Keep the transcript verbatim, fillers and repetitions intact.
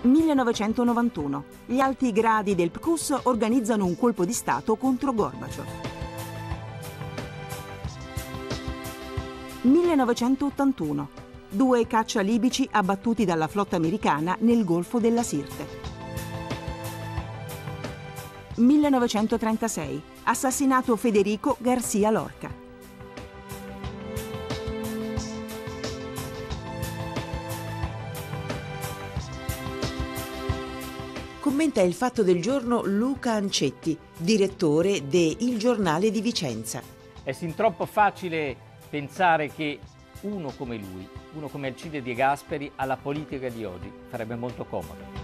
millenovecentonovantuno. Gli alti gradi del P C U S organizzano un colpo di Stato contro Gorbaciov. millenovecentottantuno. Due caccia libici abbattuti dalla flotta americana nel Golfo della Sirte. millenovecentotrentasei. Assassinato Federico García Lorca. Commenta il fatto del giorno Luca Ancetti, direttore de Il Giornale di Vicenza. È sin troppo facile pensare che uno come lui, uno come Alcide De Gasperi, alla politica di oggi farebbe molto comodo.